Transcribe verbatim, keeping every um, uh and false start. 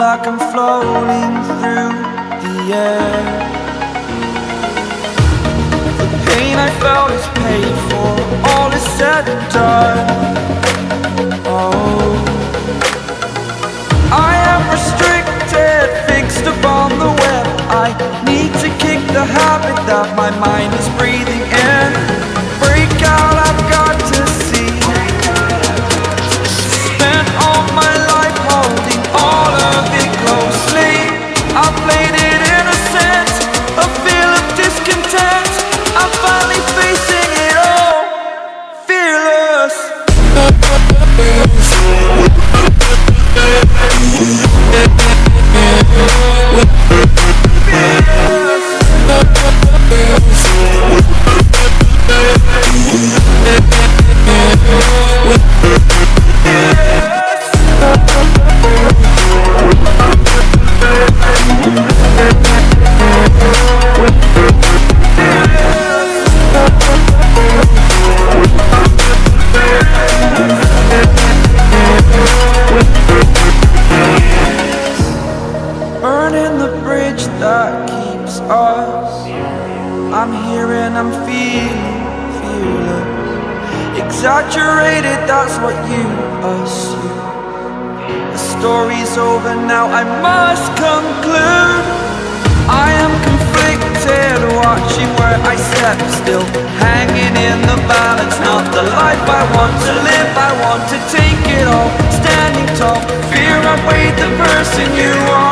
like I'm floating through the air. The pain I felt is paid for, all is said and done. Oh, I am restricted, fixed upon the web. I need to kick the habit that my mind is breathing in. Break out, I've got to see. Spent all my life holding all of it closely. I played it innocent, a feel of discontent. I'm finally facing it all, fearless. Burning the bridge that keeps us. I'm here and I'm feeling fearless. Exaggerated, that's what you assume. The story's over now, I must conclude. I am conflicted, watching where I step still, hanging in the balance. Not the life I want to live, I want to take it all. Standing tall, fear I weighed the person you are.